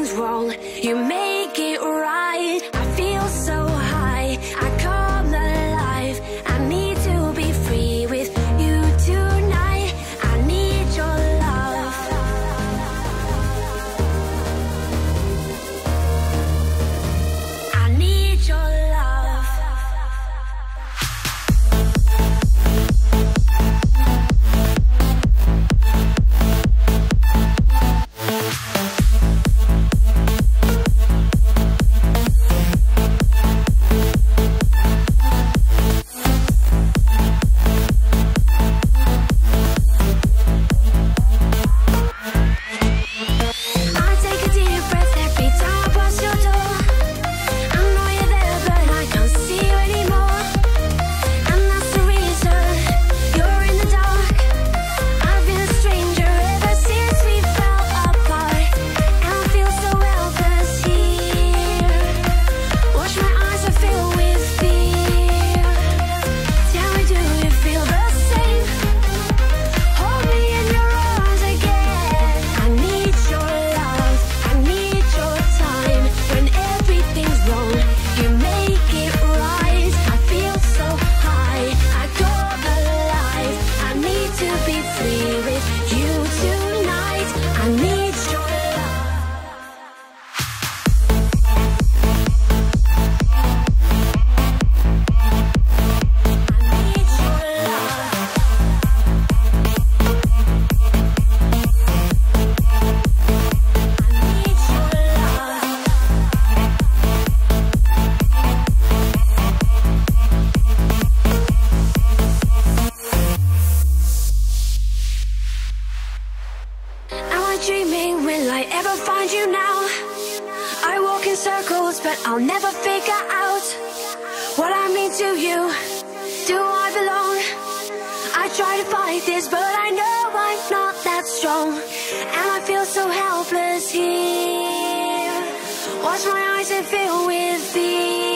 everything's wrong, you make it right. I feel so high, I come alive. I need to be free with you tonight. I need your love. I need your love. Dreaming, will I ever find you now? I walk in circles, but I'll never figure out what I mean to you. Do I belong? I try to fight this, but I know I'm not that strong. And I feel so helpless here. Watch my eyes and fill with fear.